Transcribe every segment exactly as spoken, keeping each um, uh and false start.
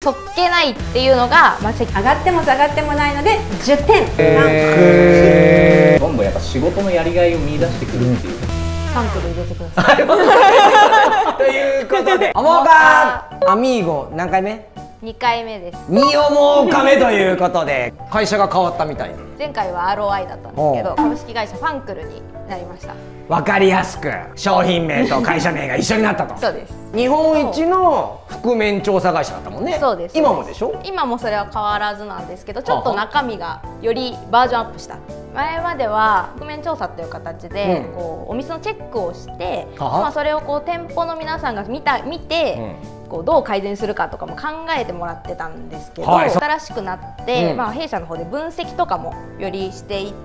そっけないっていうのが、まあ、上がっても下がってもないのでじゅってん。 えー、どんどんやっぱ仕事のやりがいを見出してくるっていう。 サンプル入れてください。 ということで、アモガアミーゴ何回目？ にかいめです。 におもかめということで、会社が変わったみたいで。 前回は アールオーアイ だったんですけど、株式会社ファンクルになりました。 わかりやすく商品名と会社名が一緒になったと。 そうです。 日本一の覆面調査会社だったもんね。 そうです。 今もでしょ？ 今もそれは変わらずなんですけど、ちょっと中身がよりバージョンアップした。前までは覆面調査という形で、うん、こうお店のチェックをして、まあそれをこう店舗の皆さんが見た見て、うん、こうどう改善するかとかも考えてもらってたんですけど、はい、新しくなって、うん、まあ弊社の方で分析とかもよりしていって、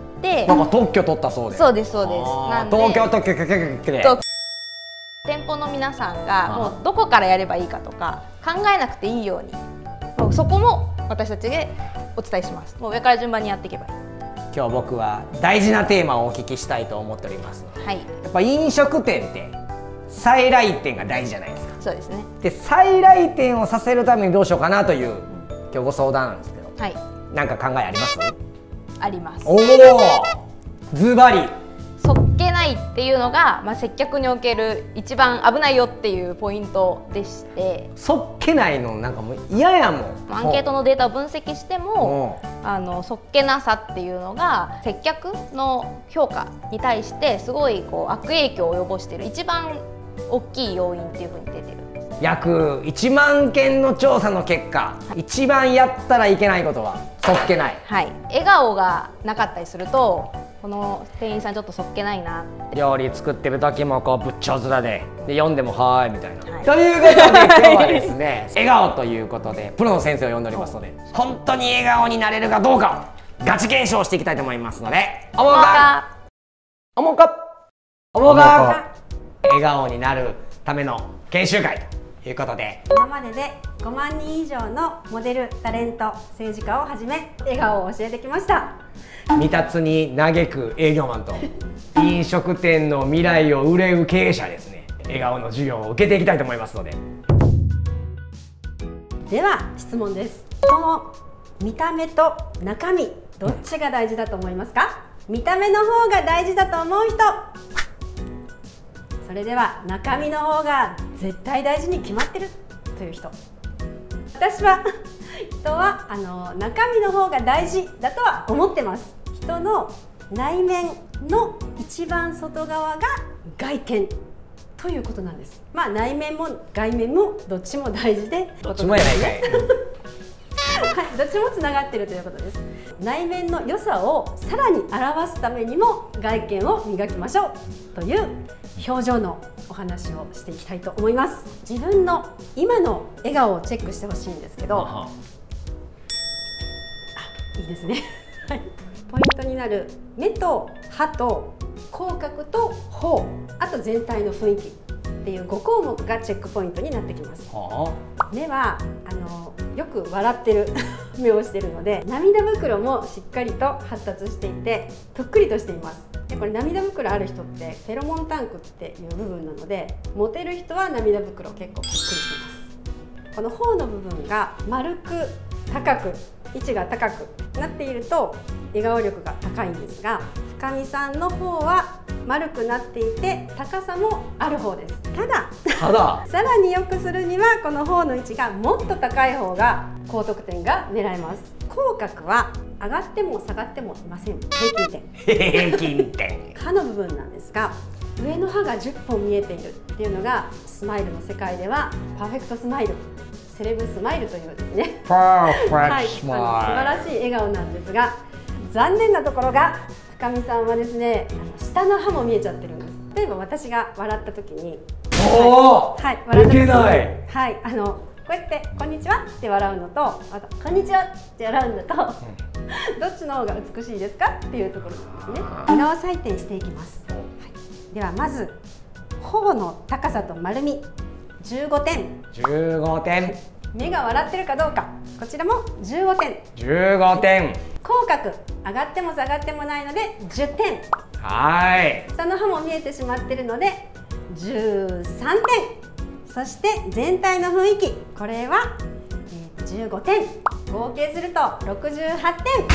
なんか特許取ったそうで。 そうですそうです。 なんで東京特許許可で。 店舗の皆さんがもうどこからやればいいかとか考えなくていいように、もうそこも私たちでお伝えします。もう上から順番にやっていけばいい。 今日僕は大事なテーマをお聞きしたいと思っておりますので、はい、やっぱ飲食店って再来店が大事じゃないですか。 そうですね。で再来店をさせるためにどうしようかなという、うん、今日ご相談なんですけど、はい、なんか考えあります？ あります。 おお、ズバリ。 そっけないっていうのが、まあ、接客における一番危ないよっていうポイントでして、 そっけないのなんかもう嫌やもん。 アンケートのデータを分析しても、あのそっけなさっていうのが接客の評価に対してすごいこう悪影響を及ぼしている一番大きい要因っていうふうに出てるんです。 約いちまんけんの調査の結果、はい、一番やったらいけないことはそっけない。 はい、笑顔がなかったりすると、この店員さんちょっとそっけないなって。 料理作ってる時もこうぶっちょ面でで読んでもはーいみたいな、はい、ということで今日はですね笑顔ということでプロの先生を呼んでおりますので、本当に笑顔になれるかどうかをガチ検証していきたいと思いますので、おもかおもかおもか笑顔になるための研修会ということで、 今まででごまんにん以上のモデル、タレント、政治家をはじめ笑顔を教えてきました。 未達に嘆く営業マンと飲食店の未来を憂う経営者ですね、笑顔の授業を受けていきたいと思いますので。 では質問です。人の見た目と中身、どっちが大事だと思いますか？見た目の方が大事だと思う人。それでは中身の方が絶対大事に決まってるという人。私は人はあの中身の方が大事だとは思ってます。人の内面の一番外側が外見ということなんです。まあ内面も外面もどっちも大事で、 どっちもやないかい。 はい、どっちもつながっているということです。内面の良さをさらに表すためにも外見を磨きましょうという表情のお話をしていきたいと思います。自分の今の笑顔をチェックしてほしいんですけど、あ、いいですね。ポイントになる目と歯と口角と頬、あと全体の雰囲気っていうごこうもくがチェックポイントになってきます。目はあのよく笑ってる目をしているので、涙袋もしっかりと発達していてぷっくりとしています。でこれ涙袋ある人ってフェロモンタンクっていう部分なので、モテる人は涙袋結構ぷっくりしています。この頬の部分が丸く高く位置が高くなっていると笑顔力が高いんですが、深見さんの方は丸くなっていて高さもある方です。ただたださらに良くするにはこの方の位置がもっと高い方が高得点が狙えます。口角は上がっても下がってもいません。平均点平均点歯の部分なんですが、上の歯がじゅっぽん見えているっていうのがスマイルの世界ではパーフェクトスマイル、セレブスマイルというですね、 パーフェクトスマイル、はい、 素晴らしい笑顔なんですが、残念なところが深見さんはですね、あの下の歯も見えちゃってるんです。例えば私が笑った時に、 おー、 はい、笑った時に、 ない、 はい、あのこうやって「こんにちは」って笑うのと、あと「こんにちは」って笑うのと、どっちの方が美しいですかっていうところなんですね。笑顔採点していきます。はい、ではまず頬の高さと丸みじゅうごてん。 じゅうごてん。 目が笑ってるかどうか、こちらもじゅうごてん。 じゅうごてん。 口角上がっても下がってもないのでじゅってん。 はい。 下の歯も見えてしまっているのでじゅうさんてん。そして全体の雰囲気、これは、えー、 じゅうごてん、合計するとろくじゅうはってん。 イ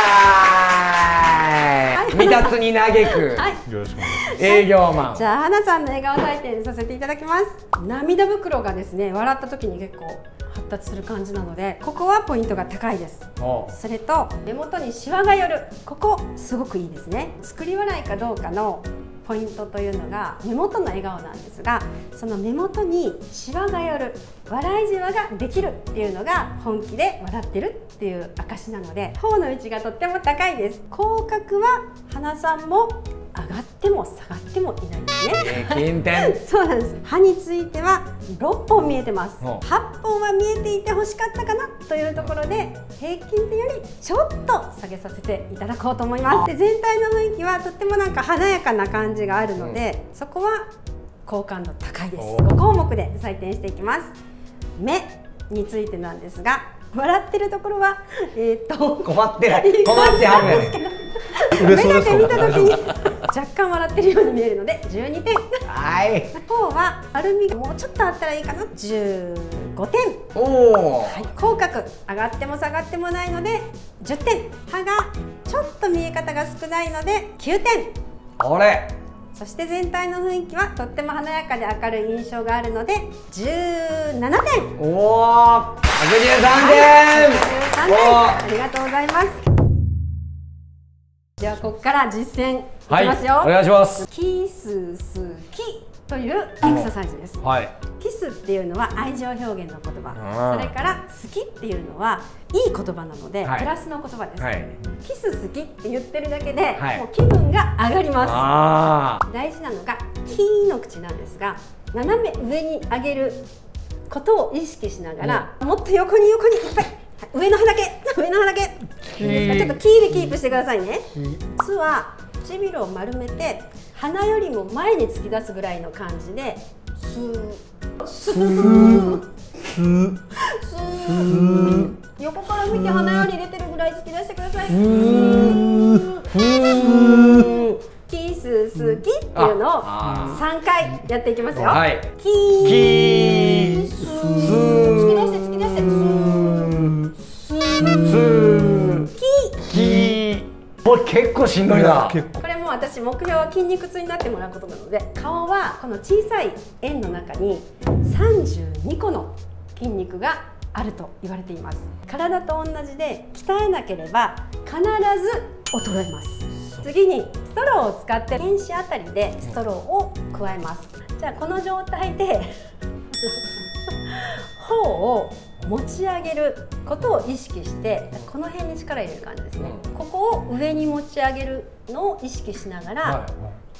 エーイ、未達に嘆く、 はい、 よろしくお願いします。 営業マン。 じゃあ花さんの笑顔採点させていただきます。涙袋がですね、笑った時に結構発達する感じなので、ここはポイントが高いです。それと目元にシワが寄る、ここすごくいいですね。作り笑いかどうかのポイントというのが目元の笑顔なんですが、その目元にシワが寄る、笑いじわができるっていうのが本気で笑ってるっていう証なので、頬の位置がとっても高いです。口角は花さんも上がっても下がってもいないですね。 近点。 そうなんです。歯についてはろっぽん見えてます。はっぽんは見えていて欲しかったかなというところで、平均点よりちょっと下げさせていただこうと思います。で、全体の雰囲気はとってもなんか華やかな感じがあるので、うん、そこは好感度高いです。ご項目で採点していきます。目についてなんですが、笑ってるところはえー、っと困ってない、困ってはるやね。 目だけ見た時に若干笑ってるように見えるのでじゅうにてん。 はい。 頬は丸みがもうちょっとあったらいいかな、じゅうごてん。 おお、 はい。口角上がっても下がってもないのでじゅってん。歯がちょっと見え方が少ないのできゅうてん。 あれ。 そして全体の雰囲気はとっても華やかで明るい印象があるのでじゅうななてん。 おお、ひゃくじゅうさんてん。 ひゃくじゅうさんてん。ありがとうございます。ではここから実践いきますよ。 はい、お願いします。 キス好きというエクササイズです。 はい。 キスっていうのは愛情表現の言葉、それから好きっていうのはいい言葉なので、はい、プラスの言葉です、はい、キス好きって言ってるだけで、はい、もう気分が上がります。大事なのがキーの口なんですが、斜め上に上げることを意識しながら、うん、もっと横に横にいっぱい、上の歯だけ上の歯だけいいですか。ちょっとキーでキープしてくださいね。つは唇を丸めて鼻よりも前に突き出すぐらいの感じでスースースースー、横から見て鼻より出てるぐらい突き出してください。キス好きっていうのをさんかいやっていきますよ。はい、キース突き出して突き出してスーキー。 これ結構しんどいな。 これも私目標は筋肉痛になってもらうことなので、顔はこの小さい円の中にさんじゅうにこの筋肉があると言われています。体と同じで鍛えなければ必ず衰えます。次にストローを使って天使あたりでストローを加えます。じゃあこの状態で頬を持ち上げることを意識して、この辺に力入れる感じですね、うん、ここを上に持ち上げるのを意識しながら、はい、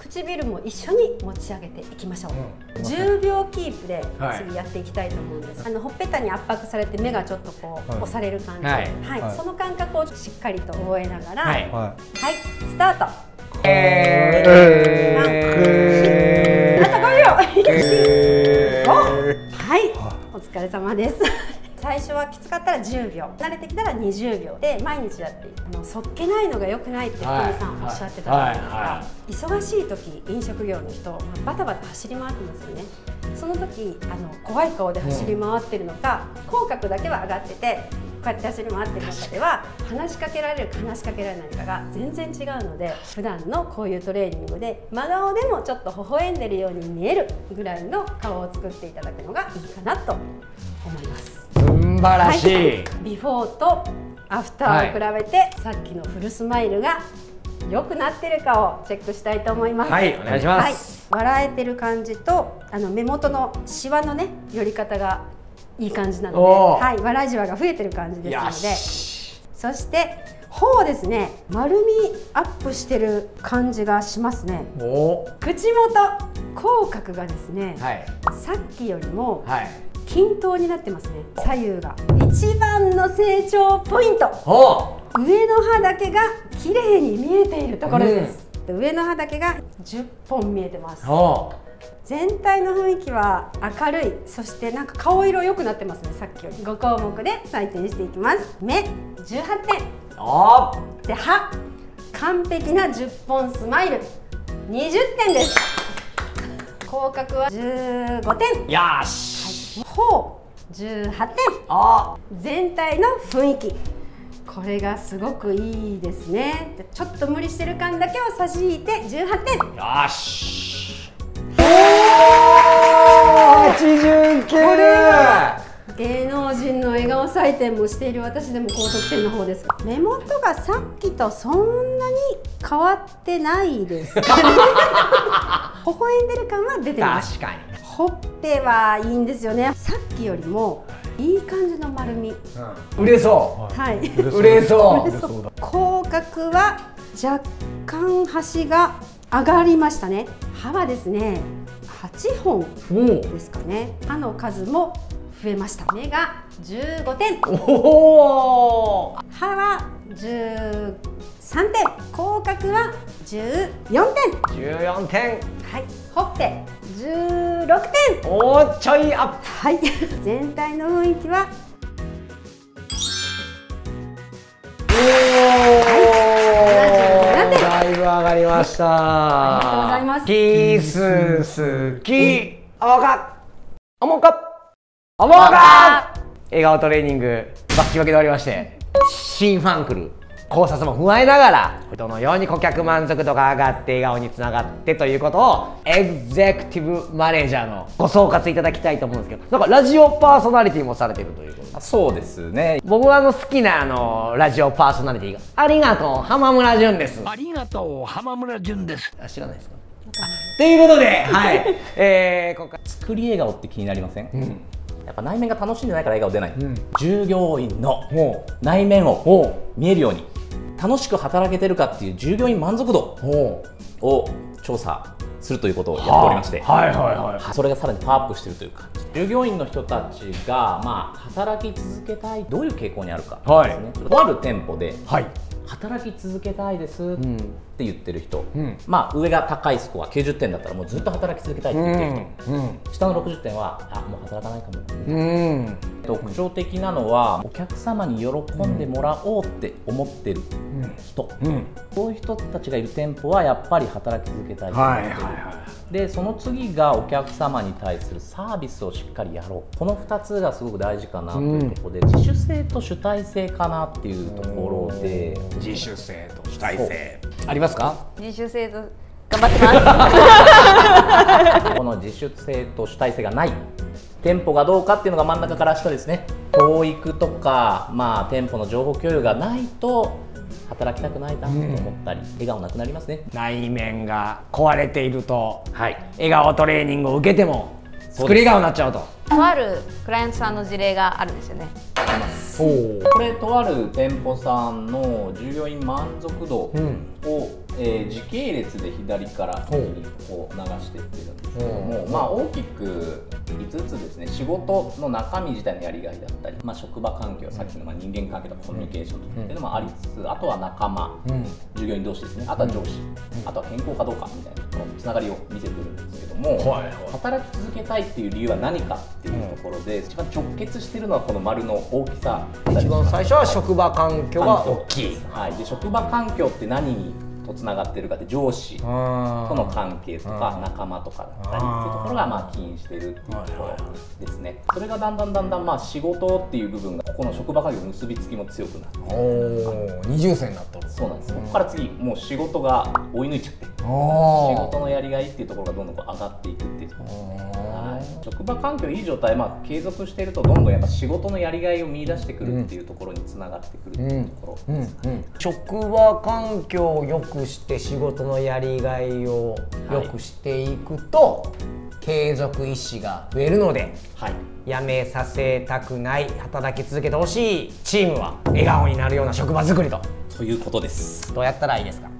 唇も一緒に持ち上げていきましょう、うん、じゅうびょうキープで次やっていきたいと思うんです、はい、あのほっぺたに圧迫されて目がちょっとこう、はい、押される感じ、はいはいはい、その感覚をしっかりと覚えながら、はい、はい、スタート。えー、あとごびょう。えー、はい、お疲れ様です。最初はきつかったらじゅうびょう、慣れてきたらにじゅうびょうで毎日やっていて、あのそっけないのが良くないって福見さんおっしゃってたと思うんですが、忙しい時飲食業の人バタバタ走り回ってますよね。その時あの怖い顔で走り回ってるのか、うん、口角だけは上がっててこうやって走り回ってる中では話しかけられるか話しかけられないかが全然違うので、普段のこういうトレーニングで真顔でもちょっと微笑んでるように見えるぐらいの顔を作っていただくのがいいかなと思います。 素晴らしい、はい、 ビフォーとアフターを比べて、はい、さっきのフルスマイルが良くなってるかをチェックしたいと思います。 はい、お願いします。 はい、笑えてる感じとあの目元のシワのね寄り方がいい感じなので、はい、笑いじわが増えてる感じですので、そして頬ですね、丸みアップしてる感じがしますね。お口元、口角がですね、はい、さっきよりも、はい、均等になってますね。左右が一番の成長ポイント、上の歯だけが綺麗に見えているところです、うん、上の歯だけがじゅっぽん見えてます。全体の雰囲気は明るい、そしてなんか顔色良くなってますね。さっきよりごこうもくで採点していきます。目じゅうはってんで、歯完璧なじゅっぽんスマイルにじゅってんです。口角はじゅうごてん。 よし。 頬じゅうはってん。 あ、 全体の雰囲気、これがすごくいいですね。ちょっと無理してる感だけを差し引いてじゅうはってん。 よし。おお、はちじゅうきゅう。 これは芸能人の笑顔採点もしている私でも高得点の方です。目元がさっきとそんなに変わってないです微笑んでる感は出てます。 確かにほっぺはいいんですよね。さっきよりもいい感じの丸み、うん、 売れそう。 はい、 売れそう。 口角は若干端が上がりましたね。歯はですねはちほんですかね。歯の数も増えました。目がじゅうごてん。おお。歯はじゅうさんてん。口角はじゅうよんてん。 じゅうよんてん。 はい。ほっぺじゅうろくてん。 おお、ちょいアップ。 はい。全体の雰囲気は。 おお。だいぶ上がりました。 ありがとうございます。 キススキアモカアモカアモカ笑顔トレーニングバッキバキで終わりまして、新ファンクル考察も踏まえながらどのように顧客満足度が上がって笑顔につながってということをエグゼクティブマネージャーのご総括いただきたいと思うんですけど、なんかラジオパーソナリティもされているということで。 そうですね。 僕はあの好きなあのラジオパーソナリティがありがとう浜村淳です。 ありがとう浜村淳です。 あ、知らないですか。ということで、はい、えー、今回作り笑顔って気になりません？うん、やっぱ内面が楽しんでないから笑顔出ない、うん、従業員の内面を見えるように楽しく働けてるかっていう従業員満足度を調査するということをやっておりまして、それがさらにパワーアップしているというか、従業員の人たちがまあ働き続けたい、どういう傾向にあるかですね。はい、とある店舗で、はい、働き続けたいですって言ってる人、うん、まあ上が高いスコアきゅうじゅってんだったらもうずっと働き続けたいって言ってる人、うんうん、下のろくじゅってんはあもう働かないかも、うん、特徴的なのはお客様に喜んでもらおうって思ってる人、うんうん、そういう人たちがいる店舗はやっぱり働き続けたいと思ってる。でその次がお客様に対するサービスをしっかりやろう、このふたつがすごく大事かなというところで、うん、自主性と主体性かなっていうところで、 自主性と主体性ありますか？ 自主性と頑張ってますこの自主性と主体性がない店舗がどうかっていうのが真ん中から下ですね。教育とか、まあ、店舗の情報共有がないと働きたくないなと思ったり、うん、笑顔なくなりますね。 内面が壊れていると、はい、笑顔トレーニングを受けても作り笑顔になっちゃうと。 とあるクライアントさんの事例があるんですよね。 これとある店舗さんの従業員満足度を、うん、えー、時系列で左から右にこう流していってるんですけども、まあ大きくいつつですね、仕事の中身自体のやりがいだったり、まあ、職場環境、さっきのまあ人間関係とかコミュニケーションとかっていうのもありつつ、あとは仲間、うん、従業員同士ですね、あとは上司、うん、あとは健康かどうかみたいなこのつながりを見せてるんですけども、はいはい、働き続けたいっていう理由は何かっていうところで、うん、一番直結しているのはこの丸の大きさ。 一番最初は職場環境が大きい。 はい、で職場環境って何とつながってるかって、上司との関係とか仲間とかだったりっていうところがまあ起因しているっていうところですね。それがだんだんだんだんまあ仕事っていう部分がここの職場環境の結びつきも強くなって、 二重線になったる。 そうなんです。ここから次もう仕事が追い抜いちゃって、仕事のやりがいっていうところがどんどんこう上がっていくっていうところですね。はい、職場環境いい状態、まあ、継続しているとどんどんやっぱ仕事のやりがいを見出してくるっていうところにつながってくるっていうところですかね。 職場環境を良くして仕事のやりがいを良くしていくと、はい、継続意志が増えるので、はい、辞めさせたくない、働き続けてほしいチームは笑顔になるような職場作りとということです。 どうやったらいいですか？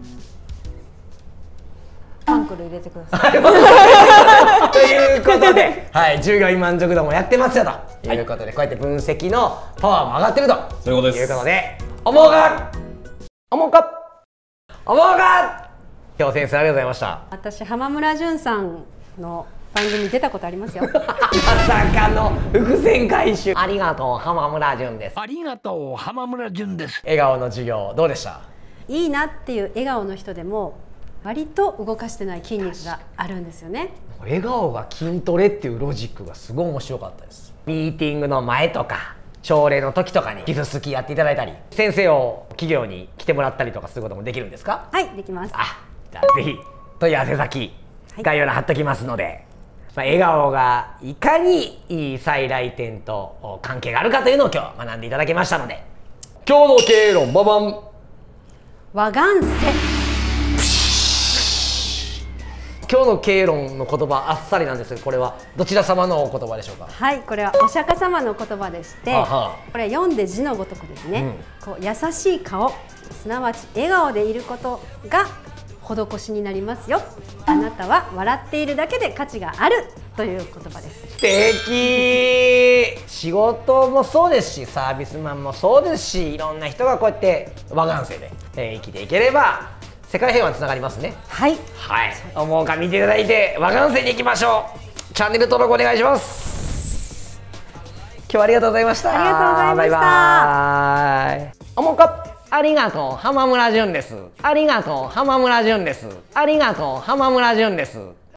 ファンクル入れてくださいということで、はい、従業員満足度もやってますよということで、はい、こうやって分析のパワーも上がってるとそういうことです。 いうことで、思うか思うか思うか今日先生ありがとうございました。 私浜村淳さんの番組出たことありますよまさかの伏線回収。ありがとう浜村淳です。 ありがとう浜村淳です。 笑顔の授業どうでした？ いいなっていう笑顔の人でも割と動かしてない筋肉があるんですよね。 笑顔が筋トレっていうロジックがすごい面白かったです。ミーティングの前とか朝礼の時とかにキス好きやっていただいたり、先生を企業に来てもらったりとかすることもできるんですか？ はい、できます。 あ、じゃあぜひ問い合わせ先概要欄貼っときますので、はい、まあ、笑顔がいかにいい再来店と関係があるかというのを今日学んでいただけましたので、今日の経営論ババン。 和元世。 今日の経営論の言葉あっさりなんですけど、これはどちら様のお言葉でしょうか？ はい、これはお釈迦様の言葉でして、ははこれ読んで字のごとくですね、うん、こう優しい顔、すなわち笑顔でいることが施しになりますよ。あなたは笑っているだけで価値があるという言葉です。 素敵。仕事もそうですし、サービスマンもそうですし、いろんな人がこうやって和元世で、えー、生きていければ世界平和につながりますね。 はい、 はい、思うか見ていただいて和元世に行きましょう。チャンネル登録お願いします。今日はありがとうございました。 ありがとうございました。 バイバイ。思うかありがとう浜村淳です。ありがとう浜村淳です。ありがとう浜村淳です。